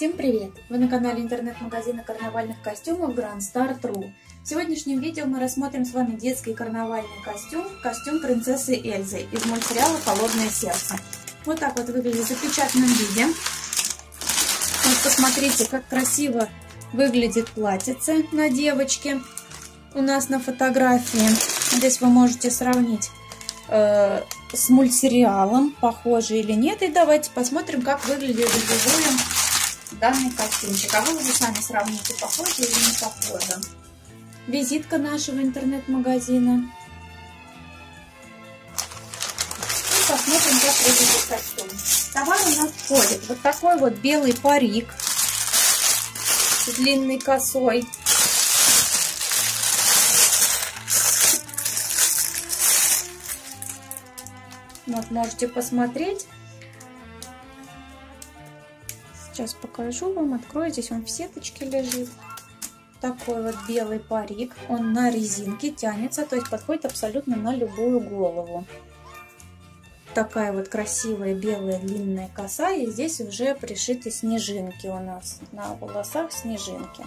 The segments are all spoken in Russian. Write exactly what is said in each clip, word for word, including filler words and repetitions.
Всем привет! Вы на канале интернет-магазина карнавальных костюмов Grand Star точка ру. В сегодняшнем видео мы рассмотрим с вами детский карнавальный костюм, костюм принцессы Эльзы из мультсериала «Холодное сердце». Вот так вот выглядит в запечатанном виде. Вот посмотрите, как красиво выглядит платьице на девочке у нас на фотографии. Здесь вы можете сравнить э, с мультсериалом, похоже или нет. И давайте посмотрим, как выглядит вживую данный костюмчик. А вы уже сами сравните, похоже или не похоже. Визитка нашего интернет-магазина. И посмотрим, как выглядит костюм. В товар у нас входит вот такой вот белый парик с длинной косой. Вот, можете посмотреть. Сейчас покажу вам, открою. Здесь он в сеточке лежит. Такой вот белый парик. Он на резинке тянется, то есть подходит абсолютно на любую голову. Такая вот красивая белая длинная коса. И здесь уже пришиты снежинки у нас. На волосах снежинки.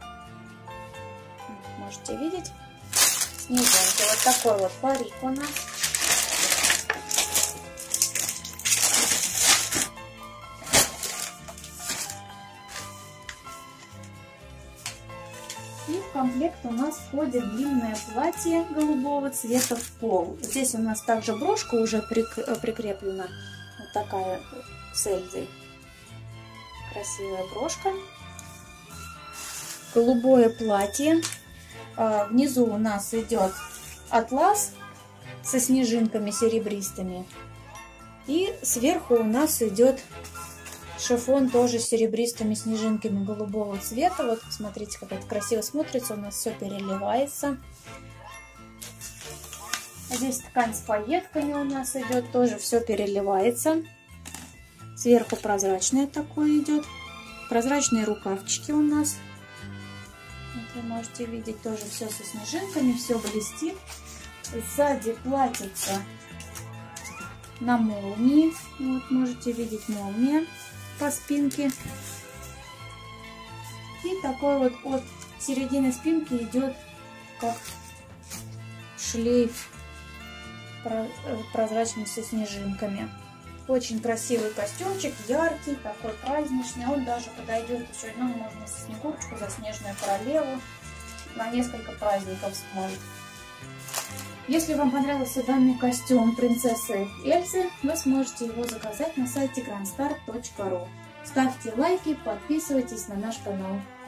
Можете видеть? Снежинки. Вот такой вот парик у нас. И в комплект у нас входит длинное платье голубого цвета в пол. Здесь у нас также брошка уже прикреплена. Вот такая с Эльзой. Красивая брошка. Голубое платье. Внизу у нас идет атлас со снежинками серебристыми. И сверху у нас идет шифон тоже с серебристыми снежинками голубого цвета. Вот смотрите, как это красиво смотрится. У нас все переливается. Здесь ткань с пайетками у нас идет. Тоже все переливается. Сверху прозрачное такое идет. Прозрачные рукавчики у нас. Вот вы можете видеть, тоже все со снежинками. Все блестит. Сзади платьице на молнии. Вот можете видеть молния по спинке. И такой вот от середины спинки идет как шлейф прозрачный со снежинками. Очень красивый костюмчик, яркий, такой праздничный. Он даже подойдет еще, ну, можно со Снегурочку, за Снежную королеву на несколько праздников сможет. Если вам понравился данный костюм принцессы Эльзы, вы сможете его заказать на сайте гранд стар точка ру. Ставьте лайки, подписывайтесь на наш канал.